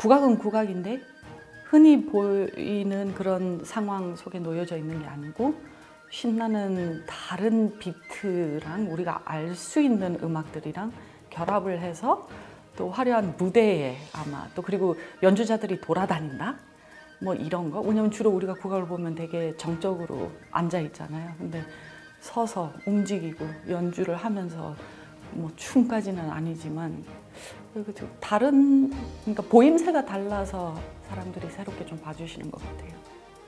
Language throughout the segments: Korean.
국악은 국악인데 흔히 보이는 그런 상황 속에 놓여져 있는 게 아니고 신나는 다른 비트랑 우리가 알 수 있는 음악들이랑 결합을 해서 또 화려한 무대에 아마 또 그리고 연주자들이 돌아다닌다? 뭐 이런 거. 왜냐면 주로 우리가 국악을 보면 되게 정적으로 앉아 있잖아요. 근데 서서 움직이고 연주를 하면서 뭐 춤까지는 아니지만 다른 그러니까 보임새가 달라서 사람들이 새롭게 좀 봐주시는 것 같아요.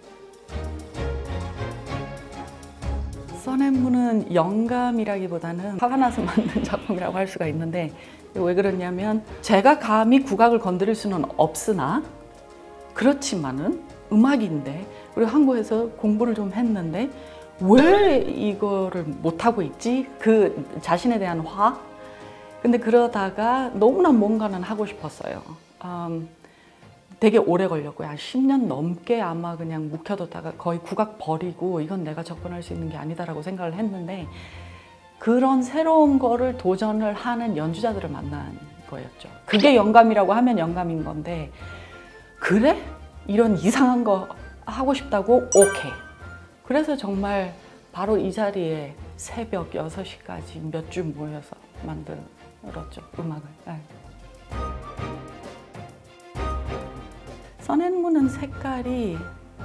써낸무는 영감이라기보다는 화가 나서 만든 작품이라고 할 수가 있는데 왜 그러냐면 제가 감히 국악을 건드릴 수는 없으나 그렇지만은 음악인데 그리고 한국에서 공부를 좀 했는데 왜 이거를 못하고 있지? 그 자신에 대한 화? 근데 그러다가 너무나 뭔가는 하고 싶었어요. 되게 오래 걸렸고요. 한 10년 넘게 아마 그냥 묵혀뒀다가 거의 국악 버리고 이건 내가 접근할 수 있는 게 아니다라고 생각을 했는데 그런 새로운 거를 도전을 하는 연주자들을 만난 거였죠. 그게 영감이라고 하면 영감인 건데 그래? 이런 이상한 거 하고 싶다고? 오케이. 그래서 정말 바로 이 자리에 새벽 6시까지 몇 주 모여서 만들었죠, 음악을. 네. 써낸무는 색깔이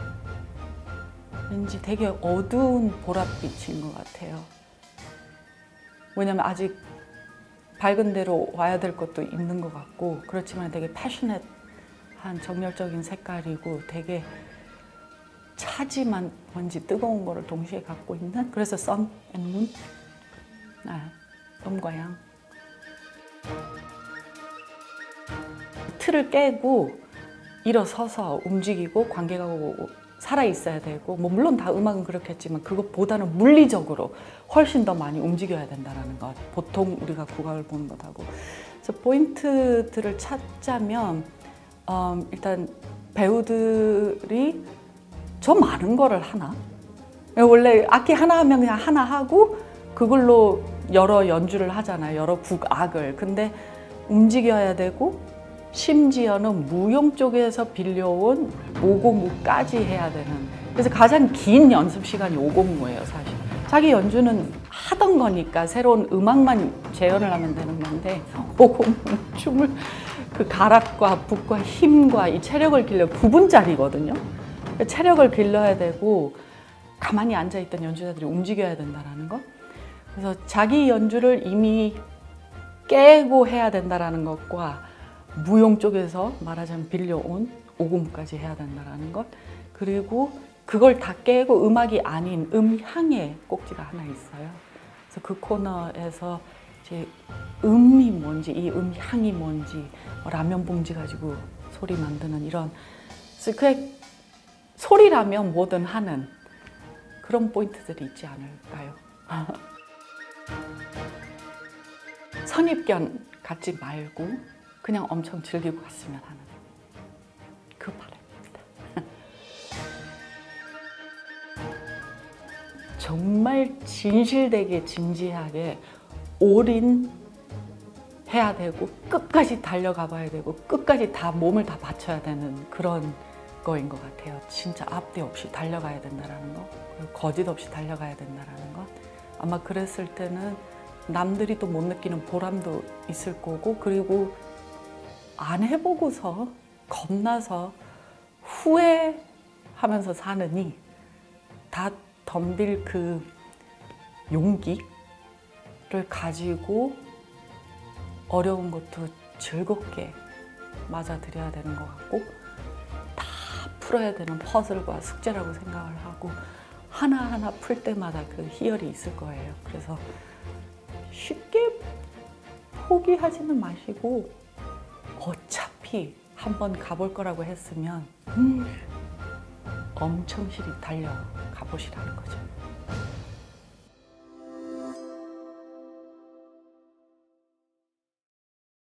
왠지 되게 어두운 보랏빛인 것 같아요. 왜냐면 아직 밝은 데로 와야 될 것도 있는 것 같고 그렇지만 되게 패셔넷한 정열적인 색깔이고 되게 차지만 뭔지 뜨거운 거를 동시에 갖고 있는 그래서 선 앤 문, 음과 양. 틀을 깨고 일어서서 움직이고 관계가 살아있어야 되고 뭐 물론 다 음악은 그렇겠지만 그것보다는 물리적으로 훨씬 더 많이 움직여야 된다는 것. 보통 우리가 국악을 보는 것하고. 그래서 포인트들을 찾자면 일단 배우들이 저 많은 거를 하나? 원래 악기 하나 하면 그냥 하나 하고 그걸로 여러 연주를 하잖아요. 여러 국악을. 근데 움직여야 되고 심지어는 무용 쪽에서 빌려온 오공무까지 해야 되는 그래서 가장 긴 연습 시간이 오공무예요 사실. 자기 연주는 하던 거니까 새로운 음악만 재현을 하면 되는 건데 오공무는 춤을 그 가락과 붓과 힘과 이 체력을 길러 9분짜리거든요. 체력을 길러야 되고 가만히 앉아있던 연주자들이 움직여야 된다는 거. 그래서 자기 연주를 이미 깨고 해야 된다는 것과 무용 쪽에서 말하자면 빌려온 오공무까지 해야 된다는 것. 그리고 그걸 다 깨고 음악이 아닌 음향의 꼭지가 하나 있어요. 그래서 그 코너에서 이제 음이 뭔지, 이 음향이 뭔지, 라면 봉지 가지고 소리 만드는 이런 그게 소리라면 뭐든 하는 그런 포인트들이 있지 않을까요? 선입견 갖지 말고 그냥 엄청 즐기고 갔으면 하는 그 바람입니다. 정말 진실되게 진지하게 올인해야 되고 끝까지 달려가 봐야 되고 끝까지 다 몸을 다 바쳐야 되는 그런 거인 것 같아요. 진짜 앞뒤 없이 달려가야 된다는 거, 그리고 거짓 없이 달려가야 된다는 것. 아마 그랬을 때는 남들이 또 못 느끼는 보람도 있을 거고 그리고 안 해보고서 겁나서 후회하면서 사느니 다 덤빌 그 용기를 가지고 어려운 것도 즐겁게 맞아들여야 되는 것 같고 다 풀어야 되는 퍼즐과 숙제라고 생각을 하고 하나하나 풀 때마다 그 희열이 있을 거예요. 그래서 쉽게 포기하지는 마시고 어차피 한번 가볼 거라고 했으면 엄청 실히 달려가 보시라는 거죠.